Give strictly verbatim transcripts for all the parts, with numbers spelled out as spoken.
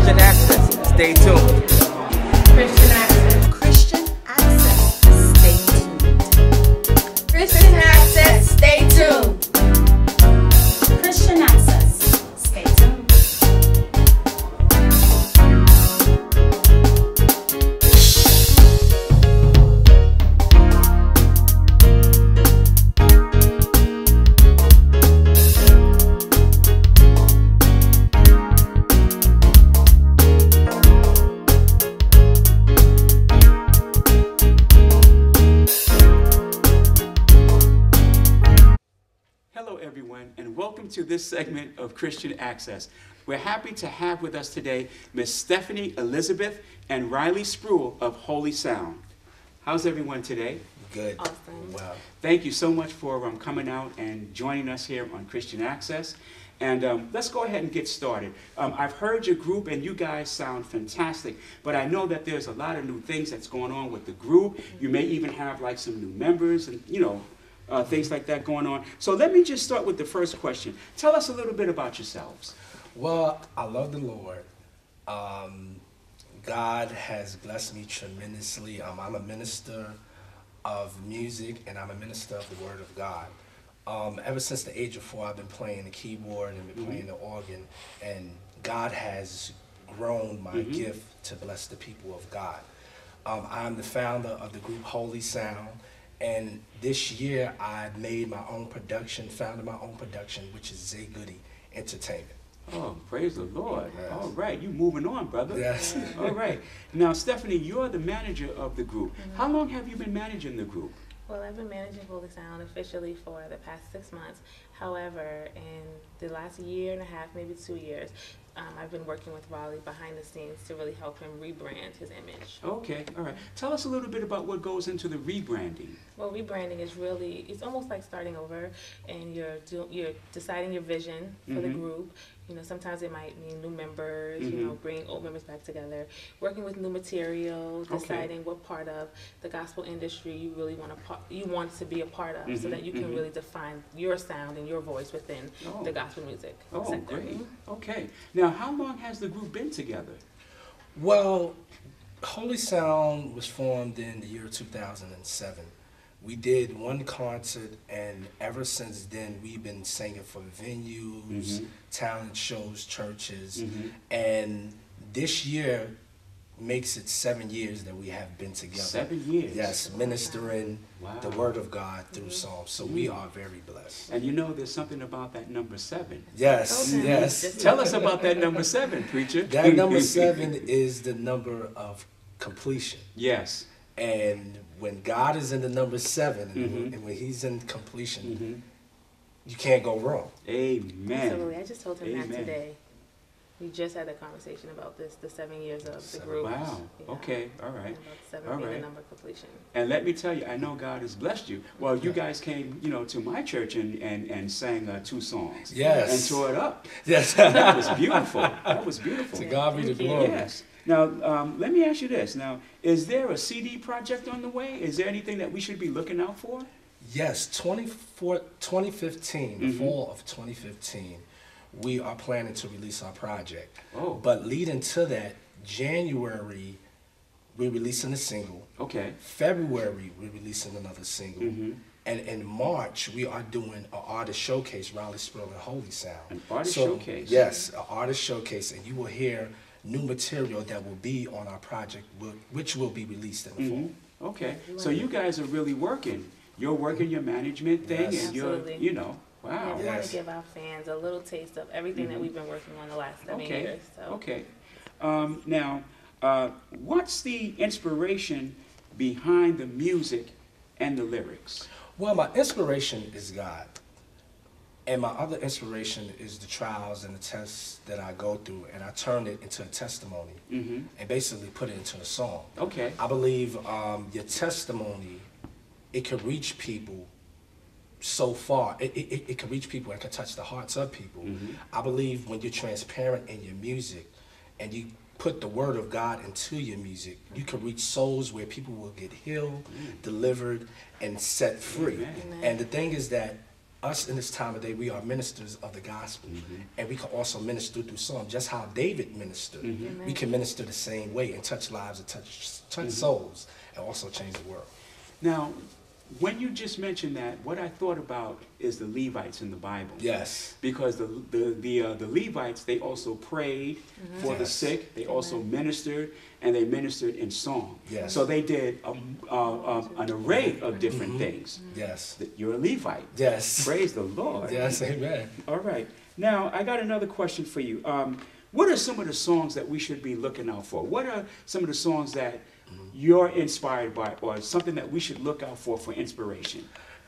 Christian Access. Stay tuned. Christian Access. Christian Access. Stay tuned. Christian Access. Stay tuned. Christian Access. Stay tuned. And welcome to this segment of Christian Access. We're happy to have with us today Miss Stephanie Elizabeth and Raleigh Spruill of Hloy Sound. How's everyone today? Good. Awesome. Wow. Thank you so much for um, coming out and joining us here on Christian Access. And um, let's go ahead and get started. Um, I've heard your group and you guys sound fantastic, but I know that there's a lot of new things that's going on with the group. You may even have like some new members and, you know, Uh, things like that going on. So let me just start with the first question. Tell us a little bit about yourselves. Well, I love the Lord. Um, God has blessed me tremendously. Um, I'm a minister of music and I'm a minister of the Word of God. Um, ever since the age of four, I've been playing the keyboard and been playing mm-hmm. the organ, and God has grown my mm-hmm. gift to bless the people of God. Um, I'm the founder of the group Hloy Sound. And this year, I made my own production, founded my own production, which is Zay Goody Entertainment. Oh, praise the Lord. Yes. All right, you moving on, brother. Yes. All right. Now, Stephanie, you're the manager of the group. Mm-hmm. How long have you been managing the group? Well, I've been managing Hloy Sound officially for the past six months. However, in the last year and a half, maybe two years, um, I've been working with Raleigh behind the scenes to really help him rebrand his image. Okay, all right. Tell us a little bit about what goes into the rebranding. Well, rebranding is really, it's almost like starting over, and you're do, you're deciding your vision for mm-hmm. the group. You know, sometimes it might mean new members, mm-hmm. you know, bringing old members back together, working with new material, deciding okay. what part of the gospel industry you really want to you want to be a part of, mm-hmm. so that you can mm-hmm. really define your sound and your voice within oh. the gospel music oh, sector. Great. Okay. Now, how long has the group been together? Well, Hloy Sound was formed in the year two thousand seven. We did one concert, and ever since then, we've been singing for venues, mm-hmm. talent shows, churches, mm-hmm. and this year makes it seven years that we have been together. Seven years? Yes, ministering wow. the Word of God through mm-hmm. songs, so mm-hmm. we are very blessed. And you know there's something about that number seven. Yes, okay. yes. Tell us about that number seven, preacher. That number seven is the number of completion. Yes. And when God is in the number seven, mm-hmm. and when He's in completion, mm-hmm. you can't go wrong. Amen. Absolutely. I just told him Amen. that today. We just had a conversation about this, the seven years of the group. Wow. Yeah. Okay. All right. And about seven All being right. the number of completion. And let me tell you, I know God has blessed you. Well, you guys came, you know, to my church and and and sang uh, two songs. Yes. And tore it up. Yes. That was beautiful. That was beautiful. To God be the glory. Yes. Now, um, let me ask you this. Now, is there a C D project on the way? Is there anything that we should be looking out for? Yes, twenty fifteen, mm-hmm. the fall of twenty fifteen, we are planning to release our project. Oh. But leading to that, January, we're releasing a single. Okay. February, we're releasing another single. Mm-hmm. And in March, we are doing an artist showcase, Raleigh Spruill and Hloy Sound. An artist so, showcase? Yes, an artist showcase, and you will hear new material that will be on our project, which will be released in the mm-hmm. fall. Okay, so you guys are really working. You're working your management thing, yes. and you're, Absolutely. you know, wow. Yeah, we yes. want to give our fans a little taste of everything mm-hmm. that we've been working on the last seven okay. years. So. Okay. Um, now, uh, what's the inspiration behind the music and the lyrics? Well, my inspiration is God. And my other inspiration is the trials and the tests that I go through, and I turn it into a testimony mm-hmm. and basically put it into a song. Okay. I believe um, your testimony, it can reach people so far. It, it, it can reach people and can touch the hearts of people. Mm-hmm. I believe when you're transparent in your music and you put the Word of God into your music, you can reach souls where people will get healed, mm. delivered, and set free. Amen. And the thing is that us in this time of day, we are ministers of the gospel. Mm-hmm. And we can also minister through song, just how David ministered. Mm-hmm. We can minister the same way and touch lives and touch, touch Mm-hmm. souls and also change the world. Now, when you just mentioned that, what I thought about is the Levites in the Bible. Yes. Because the the the, uh, the Levites, they also prayed Mm-hmm. for the Yes. sick. They also Amen. ministered, and they ministered in song. Yes. So they did a, uh, um, an array of different Mhm. things. Yes. That You're a Levite. Yes. Praise the Lord. Yes, amen. All right. Now, I got another question for you. Um, what are some of the songs that we should be looking out for? What are some of the songs that you're inspired by, or something that we should look out for for inspiration?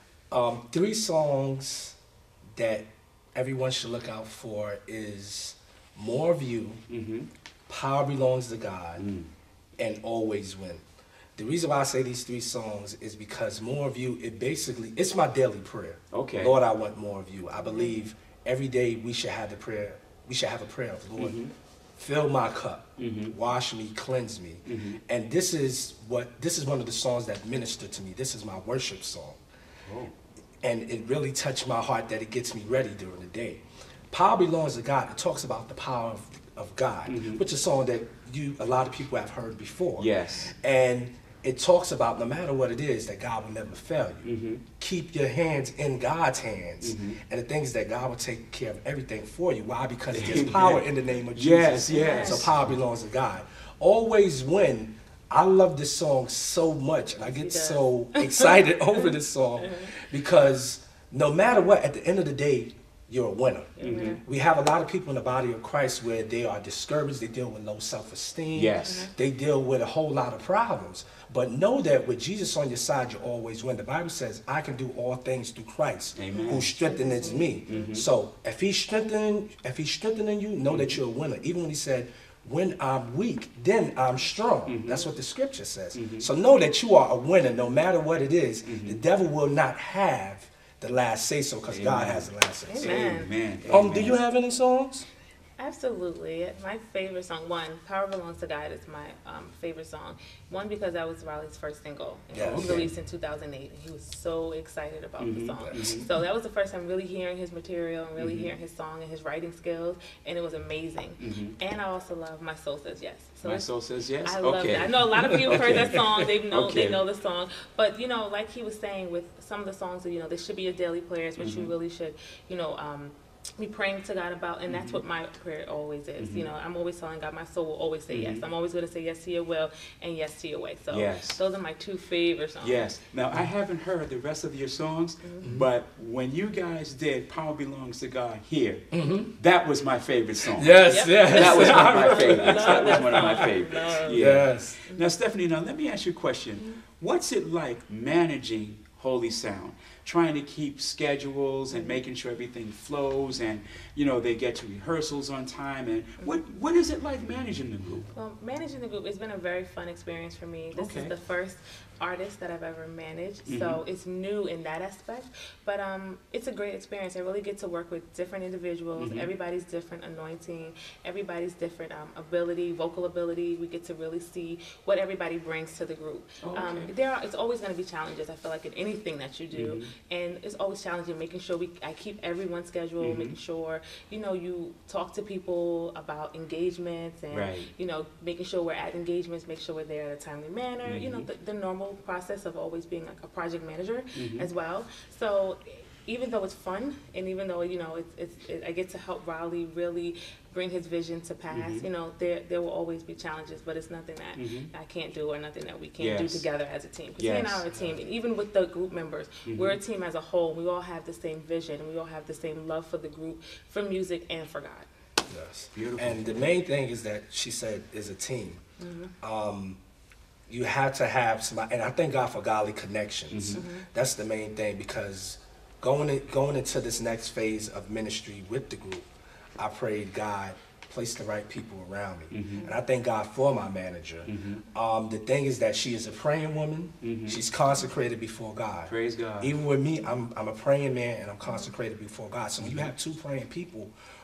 Um, three songs that everyone should look out for is More of You, Mm-hmm. Power Belongs to God, Mm. and Always Win. The reason why I say these three songs is because More of You, it basically, it's my daily prayer. Okay. Lord, I want more of you. I believe every day we should have the prayer, we should have a prayer of, Lord, Mhm. fill my cup, Mhm. wash me, cleanse me. Mhm. And this is what, this is one of the songs that minister to me. This is my worship song. Oh. And it really touched my heart that it gets me ready during the day. Power Belongs to God. It talks about the power of, of God, Mhm. which is a song that you, a lot of people have heard before. Yes. And it talks about no matter what it is, that God will never fail you. Mhm. Keep your hands in God's hands. Mhm. And the thing is that God will take care of everything for you. Why? Because there's Amen. power in the name of Yes, Jesus. yes. So power belongs to God. Always Win. I love this song so much, and I get He does. so excited over this song because no matter what, at the end of the day, you're a winner. Mhm. We have a lot of people in the body of Christ where they are discouraged, they deal with low self-esteem, Yes. they deal with a whole lot of problems. But know that with Jesus on your side, you always win. The Bible says, I can do all things through Christ, Amen. who strengthens me. Mhm. So if he's strengthening, if he's strengthening you, know that you're a winner. Even when he said, when I'm weak, then I'm strong. Mhm. That's what the scripture says. Mhm. So know that you are a winner no matter what it is. The devil will not have the last say so because God Amen. has the last say so. Amen. Amen. Um, do Amen. you have any songs? Absolutely. My favorite song, one, Power Belongs to God is my um, favorite song. One, because that was Raleigh's first single. And Yes. It was Okay. released in two thousand eight, and he was so excited about Mhm. the song. Mhm. So that was the first time really hearing his material and really Mhm. hearing his song and his writing skills, and it was amazing. Mhm. And I also love My Soul Says Yes. So My it's- Soul Says Yes? I love Okay. that. I know a lot of people have heard Okay. that song. They know Okay. they know the song. But you know, like he was saying, with some of the songs, you know, they should be your daily prayers, which you Mhm. really should, you know, um, be praying to God about, and that's what my prayer always is. Mhm. You know, I'm always telling God, my soul will always say yes. Mhm. I'm always going to say yes to your will and yes to your way. So Yes. those are my two favorite songs. Yes. Now, I haven't heard the rest of your songs, Mm-hmm. but when you guys did Power Belongs to God here, Mm-hmm. that was my favorite song. Yes, Yep. yes. That was one of my Love favorites. That was one of my song. favorites. Love. Yeah. Yes. Now, Stephanie, now let me ask you a question. What's it like managing Holy Sound? Trying to keep schedules and making sure everything flows and, you know, they get to rehearsals on time. And what what is it like managing the group? Well, managing the group has been a very fun experience for me. This Okay. is the first artist that I've ever managed, so Mhm. it's new in that aspect. But um, it's a great experience. I really get to work with different individuals. Mhm. Everybody's different anointing. Everybody's different um, ability, vocal ability. We get to really see what everybody brings to the group. Oh, Um, okay. there are, it's always going to be challenges. I feel like in anything that you do, Mhm. and it's always challenging making sure we I keep everyone's schedule, Mhm. making sure you know you talk to people about engagements and Right. you know making sure we're at engagements, make sure we're there in a timely manner. You know Mhm. the, the normal process of always being like a project manager Mhm. as well. So even though it's fun and even though you know it's, it's it, I get to help Raleigh really bring his vision to pass, Mhm. you know there there will always be challenges, but it's nothing that Mhm. I can't do or nothing that we can't do Yes. together as a team. Because he and I Yes. are a team, and even with the group members, Mhm. we're a team as a whole. We all have the same vision, and we all have the same love for the group, for music, and for God. Yes. Beautiful. And the main thing is that she said is a team. Mm-hmm. Um, you have to have somebody, and I thank God for godly connections. Mhm. That's the main thing because going in, going into this next phase of ministry with the group, I prayed God place the right people around me, Mhm. and I thank God for my manager. Mhm. Um, the thing is that she is a praying woman. Mhm. She's consecrated before God. Praise God. Even with me, I'm, I'm a praying man and I'm consecrated before God. So when you have two praying people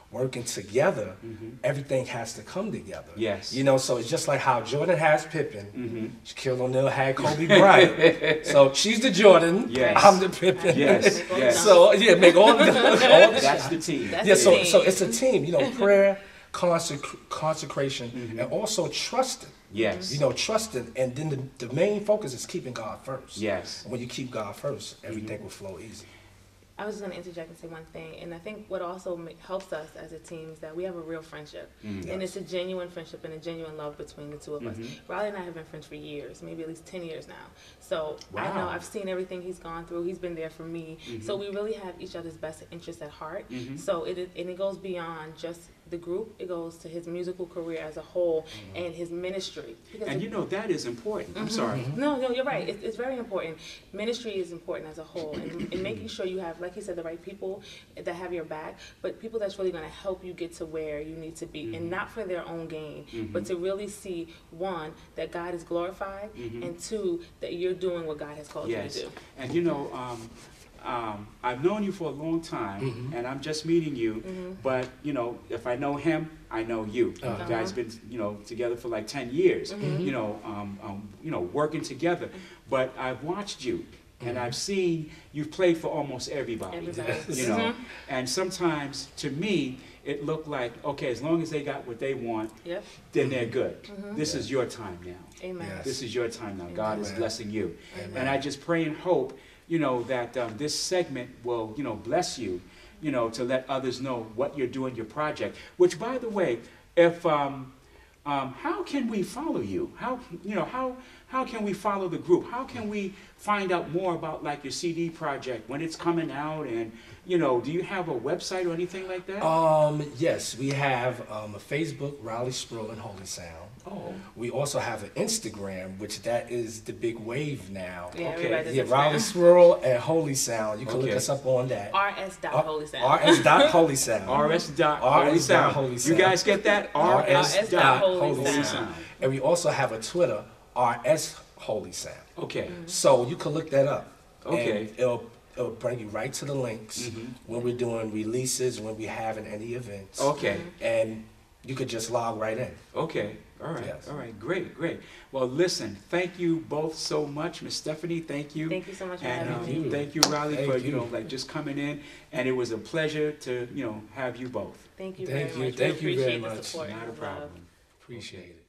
working together, mm-hmm. everything has to come together. Yes. You know, so it's just like how Jordan has Pippen, mm-hmm. Shaquille O'Neal had Kobe Bryant. So she's the Jordan, yes. I'm the Pippen. Yes, yes. So yeah, make all the, all the That's the team. That's yeah, the so team. so it's a team. You know, prayer, consec- consecration, mm-hmm. and also trusting. Yes. You know, trusting, and then the, the main focus is keeping God first. Yes. And when you keep God first, everything mm-hmm. will flow easy. I was just going to interject and say one thing, and I think what also ma- helps us as a team is that we have a real friendship, mm-hmm. and it's a genuine friendship and a genuine love between the two of mm-hmm. us. Riley and I have been friends for years, maybe at least ten years now. So wow. I know I've seen everything he's gone through. He's been there for me. mm-hmm. So we really have each other's best interests at heart. mm-hmm. So it is, and it goes beyond just the group. It goes to his musical career as a whole mm-hmm. and his ministry. Because and you know that is important. mm-hmm. I'm sorry. Mm-hmm. No, no, you're right. It's, it's very important. Ministry is important as a whole, and, and making sure you have, like he said, the right people that have your back, but people that's really going to help you get to where you need to be, mm-hmm. and not for their own gain, mm-hmm. but to really see, one, that God is glorified, mm-hmm. and two, that you're doing what God has called yes. you to do. And you know, um, um, I've known you for a long time, mm-hmm. and I'm just meeting you, mm-hmm. but you know, if I know him, I know you. Uh-huh. You guys been, you know, together for like ten years, mm-hmm. you know, um, um, you know, working together. But I've watched you, and mm-hmm. I've seen you've played for almost everybody, Everybody. you know. Mm-hmm. And sometimes, to me, it looked like, okay, as long as they got what they want, Yep. then they're good. Mm-hmm. This Yeah. is your time now. Amen. Yes. This is your time now. God is Amen. blessing you. Amen. And I just pray and hope, you know, that um, this segment will, you know, bless you, you know, to let others know what you're doing, your project. Which, by the way, if, um, um, how can we follow you? How, you know, how, how can we follow the group? How can we find out more about, like, your C D project, when it's coming out, and, you know, do you have a website or anything like that? Um, yes, we have um, a Facebook, Raleigh Spruill and Hloy Sound. Oh. We also have an Instagram, which that is the big wave now. Yeah, Okay. everybody does Yeah, Instagram. Raleigh Spruill and Hloy Sound. You can Okay. look us up on that. R S dot Holy Sound. R S dot Hloy Sound. R S dot R S Holy dot Hloy Sound. You Sound. guys get that? R S dot Holy Sound. And we also have a Twitter, R S Hloy Sound. Okay. So you can look that up. Okay. And it'll, it'll bring you right to the links Mm-hmm. when we're doing releases, when we're having any events. Okay. And you could just log right in. Okay. All right. Yes. All right. Great. Great. Well, listen. Thank you both so much, Miss Stephanie. Thank you. Thank you so much for And having um, me. you. thank you, Riley, Thank for you you. know like just coming in. And it was a pleasure to you know have you both. Thank you Thank very you. much. Thank we you very appreciate the much. support. Not a and love. problem. Appreciate it.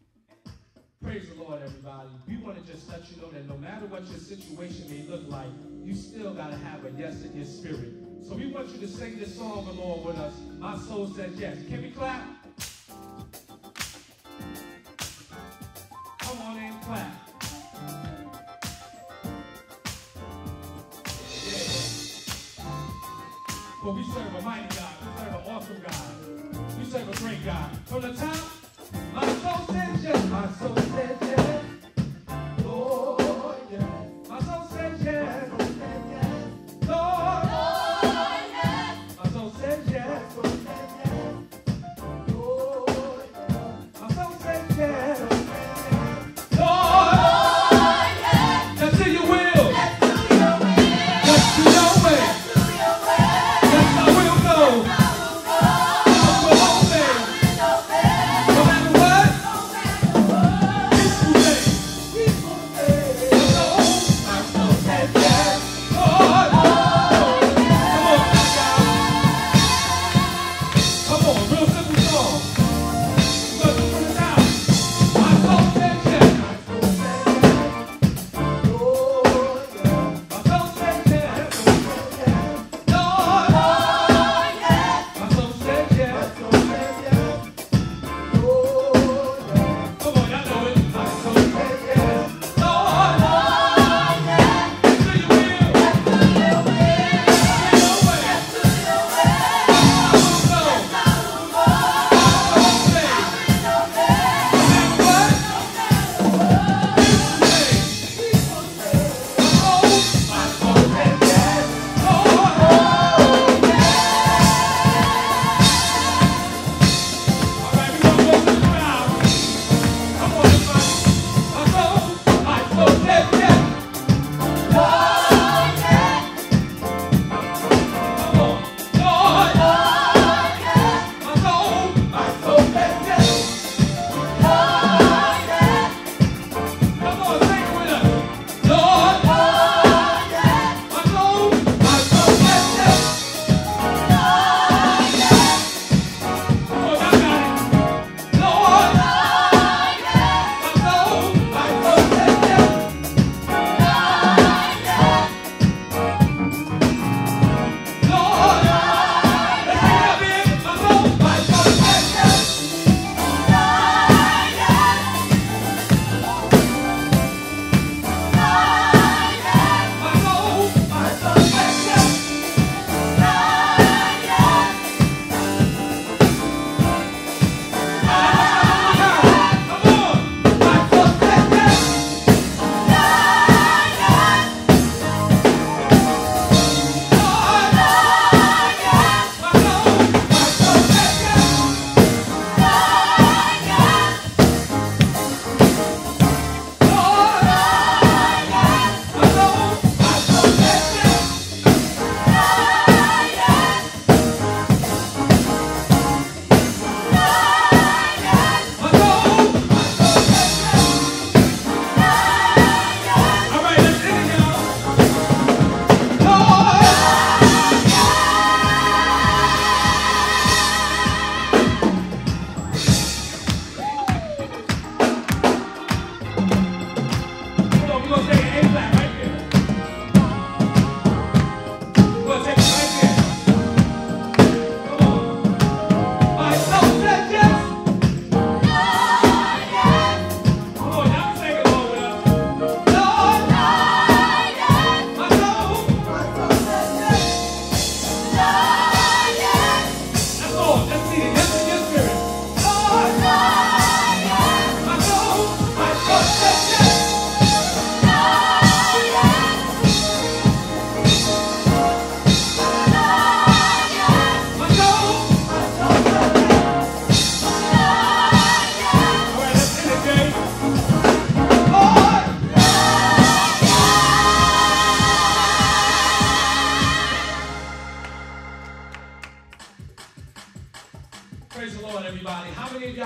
Praise the Lord, everybody. We want to just let you know that no matter what your situation may look like, you still got to have a yes in your spirit. So we want you to sing this song along with us. My soul says yes. Can we clap? Come on in, clap. Yeah. For we serve a mighty God. We serve an awesome God. We serve a great God. From the top, my soul says yes. My soul says yes. Lord, yes. My soul says yes. Lord, Lord, yes. My soul says yes. Lord, my soul says yes. Lord, yes to your will. Yes to your way. Yes, I will go. I will obey. No matter what.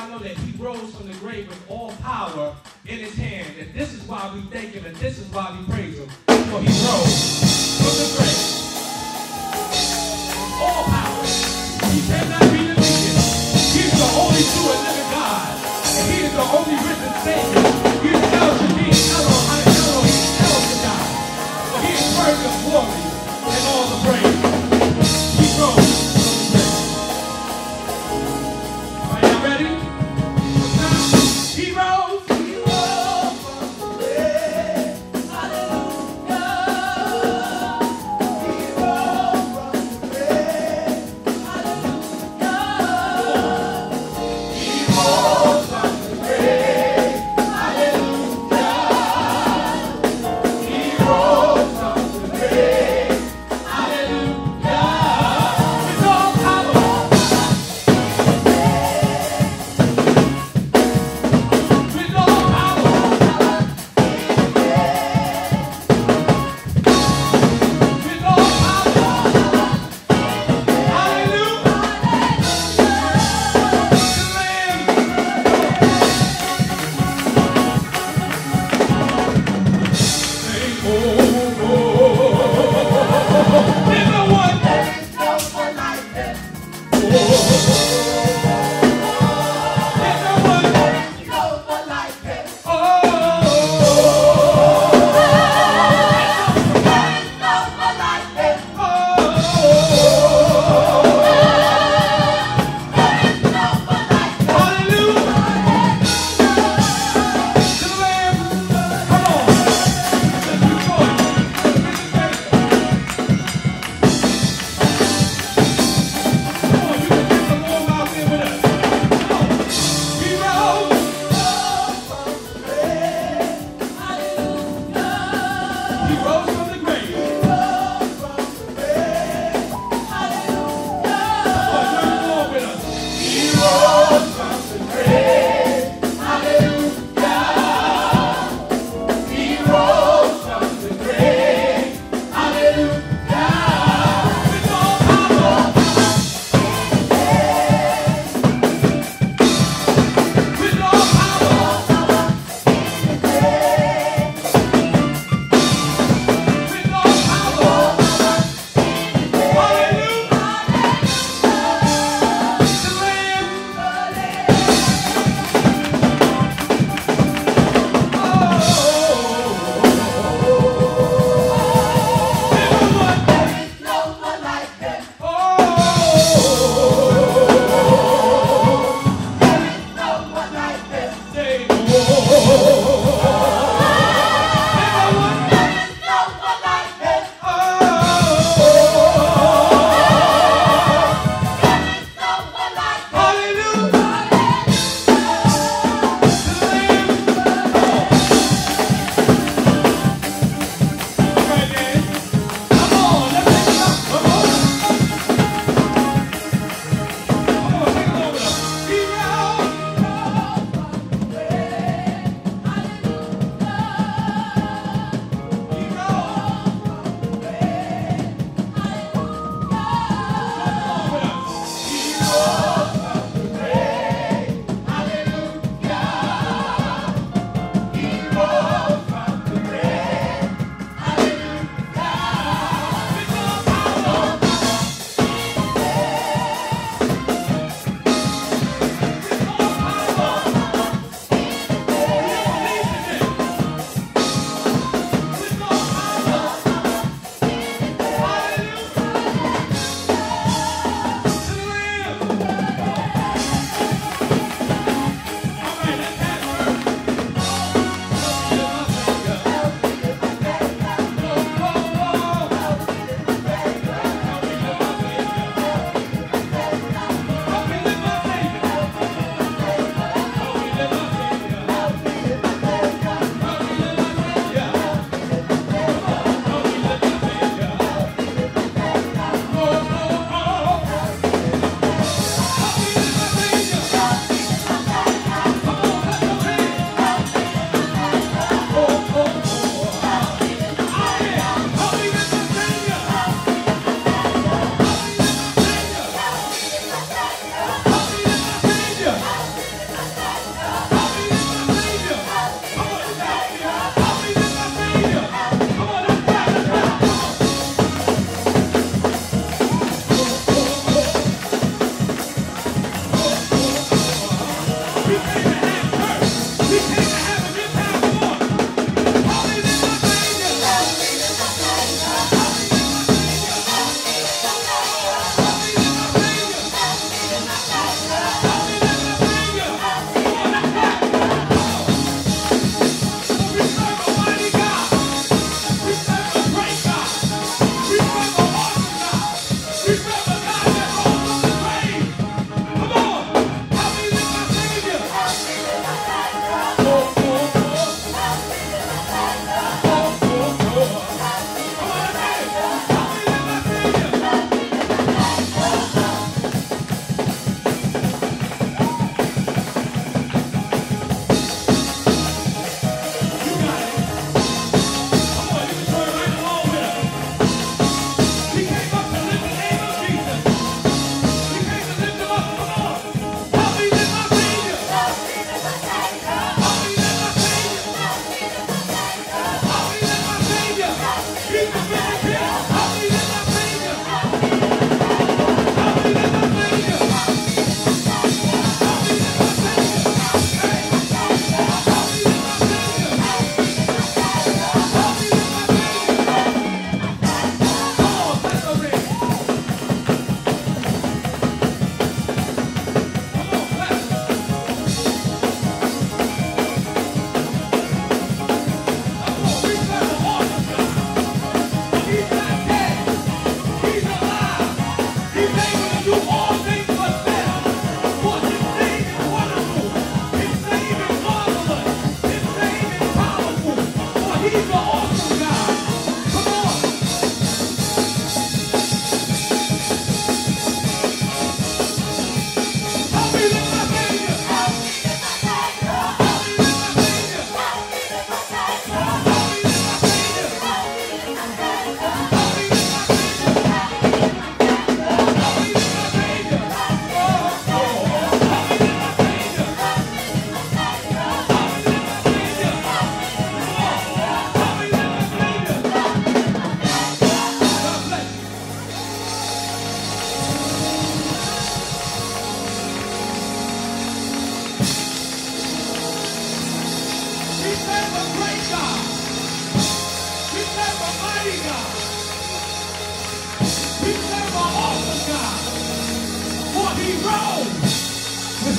y'all know that he rose from the grave with all power in his hand. And this is why we thank him, and this is why we praise him. For he rose from the grave. All power. He cannot be defeated. He's the only true and living God. And he is the only risen Savior. He is El Shaddai, Elohim, Elohim, El Shaddai. For he is worthy of glory and all the praise. He rose from the grave. Are y'all ready? Now, he rose. He rose from the grave. Hallelujah. He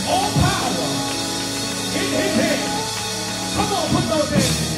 all power in his hands. Come on, put those hands.